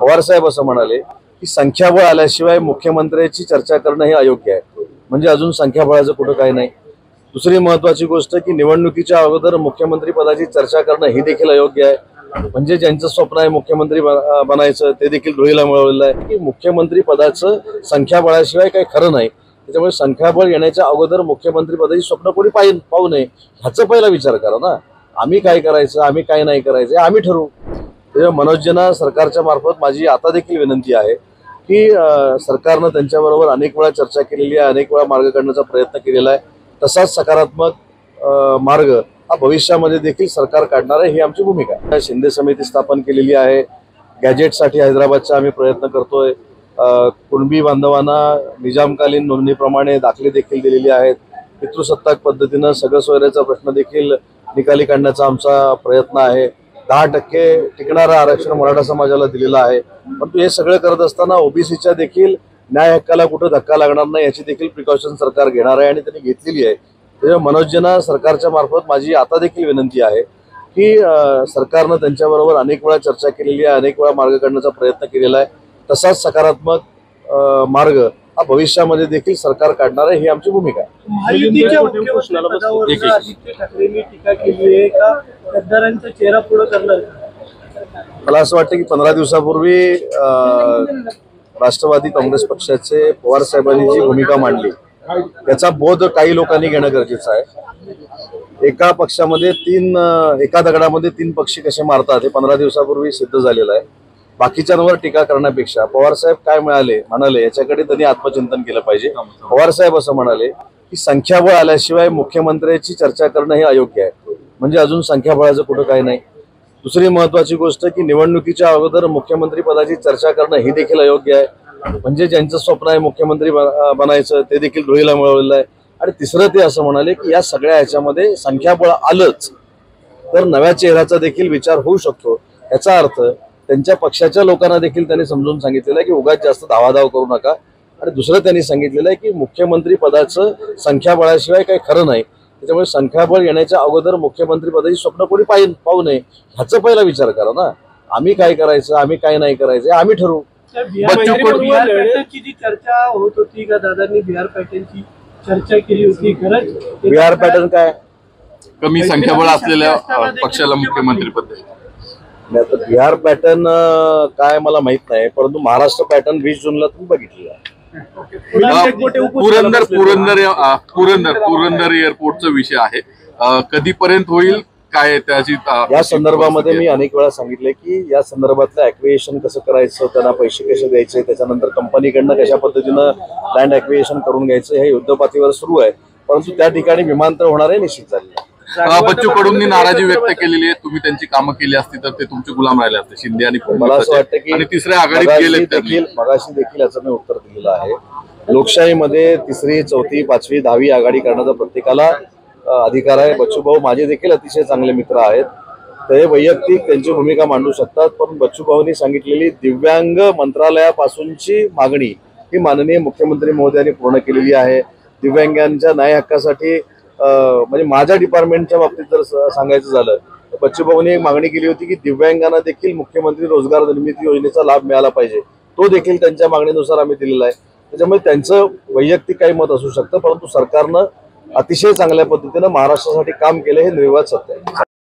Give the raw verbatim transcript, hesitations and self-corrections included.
पवार साहेब असं म्हणाले की संख्याबळ आल्याशिवाय मुख्यमंत्र्यांची चर्चा करणं हे अयोग्य आहे। म्हणजे अजून संख्याबळाचं कुठं काही नाही। दुसरी महत्त्वाची गोष्ट की निवडणुकीच्या अगोदर मुख्यमंत्री पदाची चर्चा करणं ही देखील अयोग्य आहे। म्हणजे ज्यांचं स्वप्न आहे मुख्यमंत्री बनायचं ते देखील धुळीला मिळवलेलं आहे की मुख्यमंत्री पदाचं संख्याबळाशिवाय काही खरं नाही। त्यामुळे संख्याबळ येण्याच्या अगोदर मुख्यमंत्री पदाची स्वप्न कोणी पाहिजे पाहू नये ह्याचा पहिला विचार करा ना। आम्ही काय करायचं आम्ही काय नाही करायचं आम्ही ठरवू। मनोजना सरकारच्या मार्फत माझी आता देखील विनंती आहे की सरकारनं त्यांच्याबरोबर अनेक वेळा चर्चा केलेली आहे, अनेक वेळा मार्ग काढण्याचा प्रयत्न केलेला आहे। तसाच सकारात्मक मार्ग हा भविष्यामध्ये देखील सरकार काढणार आहे ही आमची भूमिका आहे। शिंदे समिती स्थापन केलेली आहे। गॅजेटसाठी हैदराबादचा आम्ही प्रयत्न करतोय। कुणबी बांधवांना निजामकालीन नोंदणीप्रमाणे दाखले देखील दिलेले आहेत। पितृसत्ताक पद्धतीनं सगळं सोयऱ्याचा प्रश्न देखील निकाली काढण्याचा आमचा प्रयत्न आहे। दहा टक्के टिकणारं आरक्षण मराठा समाजाला दिलेलं आहे। परंतु हे सगळं करत असताना ओबीसीच्या देखील न्याय हक्काला कुठं धक्का लागणार नाही याची देखील प्रिकॉशन सरकार घेणार आहे आणि त्यांनी घेतलेली आहे। त्यामुळे मनोजना सरकारच्या मार्फत माझी आता देखील विनंती आहे की सरकारनं त्यांच्याबरोबर अनेक वेळा चर्चा केलेली आहे, अनेक वेळा मार्ग काढण्याचा प्रयत्न केलेला आहे। तसाच सकारात्मक मार्ग हा भविष्यामध्ये देखील सरकार काढणार आहे ही आमची भूमिका आहे। महायुतीच्या मुख्यमंत्रिपदावर आदित्य ठाकरेंनी टीका केली आहे का गद्दारांचा चेहरा पुढे करणार? मला असं वाटतं की पंधरा दिवसापूर्वी राष्ट्रवादी काँग्रेस पक्षाचे पवार साहेबांनी जी भूमिका मांडली त्याचा बोध काही लोकांनी घेणं गरजेचं आहे। एका पक्षामध्ये तीन एका दगडामध्ये तीन पक्षी कसे मारतात हे पंधरा दिवसापूर्वी सिद्ध झालेलं आहे। बाकीच्यांवर टीका करण्यापेक्षा पवार साहेब काय मिळाले म्हणाले याच्याकडे त्यांनी आत्मचिंतन केलं पाहिजे। पवार साहेब असं म्हणाले की संख्याबळ आल्याशिवाय मुख्यमंत्र्यांची चर्चा करणं हे अयोग्य आहे। म्हणजे अजून संख्याबळाचं कुठं काही नाही। दुसरी महत्त्वाची गोष्ट की निवडणुकीच्या अगोदर मुख्यमंत्री पदाची चर्चा करणं ही देखील अयोग्य आहे। म्हणजे ज्यांचं स्वप्न आहे मुख्यमंत्री बनायचं ते देखील धुळीला मिळवलेलं आहे। आणि तिसरं ते असं म्हणाले की या सगळ्या ह्याच्यामध्ये संख्याबळ आलंच तर नव्या चेहऱ्याचा देखील विचार होऊ शकतो। याचा अर्थ त्यांच्या पक्षाच्या लोकांना देखील त्यांनी समजून सांगितलेलं आहे की उगाच जास्त धावाधाव करू नका। आणि दुसरं त्यांनी सांगितलेलं आहे की मुख्यमंत्री पदाचं संख्याबळाशिवाय काही खरं नाही। त्यामुळे संख्याबळ येण्याच्या अगोदर मुख्यमंत्री पदाची स्वप्न कोणी पाहिजे पाहू नये ह्याचा पहिला विचार करा ना। आम्ही काय करायचं आम्ही काय नाही करायचं आम्ही ठरवू। बिहार पॅटर्नची जी चर्चा होत होती का दादांनी बिहार पॅटर्नची चर्चा केली होती खरंच? बिहार पॅटर्न काय? कमी संख्याबळ असलेल्या पक्षाला मुख्यमंत्री पद नाही तर बिहार पॅटर्न काय मला माहित नाही, परंतु महाराष्ट्र पॅटर्न वीस जूनला तुम्ही बघितलेला आहे। पुरंदर पुरंदर पुरंदर पुरंदर एअरपोर्टचा विषय आहे, कधीपर्यंत होईल काय त्याची या संदर्भामध्ये मी अनेक वेळा सांगितले की या संदर्भातलं ॲक्विएशन कसं करायचं, त्यांना पैसे कसे द्यायचे, त्याच्यानंतर कंपनीकडनं कशा पद्धतीनं लँड ॲक्विएशन करून घ्यायचं हे युद्धपातळीवर सुरू आहे। परंतु त्या ठिकाणी विमानतळ होणार आहे निश्चित झालेलं आहे। बच्चू कडूंनी नाराजी व्यक्त केलेली आहे, तुम्ही त्यांची कामं केली असती तर ते तुमचे गुलाम राहिले असते शिंदे आणि मला असं वाटतं की तिसऱ्या आघाडीत गेले देखील मगाशी देखील याचं मी उत्तर दिलेलं आहे। लोकशाहीमध्ये तिसरी चौथी पाचवी दहावी आघाडी करण्याचा प्रत्येकाला अधिकार आहे। बच्चूभाऊ माझे देखील अतिशय चांगले मित्र आहेत, ते वैयक्तिक त्यांची भूमिका मांडू शकतात। पण बच्चूभाऊंनी सांगितलेली दिव्यांग मंत्रालयापासूनची मागणी ही माननीय मुख्यमंत्री महोदयांनी पूर्ण केलेली आहे। दिव्यांगांच्या न्याय हक्कासाठी म्हणजे माझ्या डिपार्टमेंटच्या बाबतीत जर सांगायचं झालं तर बच्चूभाऊंनी एक मागणी केली होती की दिव्यांगांना देखील मुख्यमंत्री रोजगार निर्मिती योजनेचा लाभ मिळाला पाहिजे। तो देखील त्यांच्या मागणीनुसार आम्ही दिलेला आहे। त्याच्यामुळे त्यांचं वैयक्तिक काही मत असू शकतं, परंतु सरकारनं अतिशय चांगल्या पद्धतीनं महाराष्ट्रासाठी काम केलं हे निर्विवाद सत्य आहे।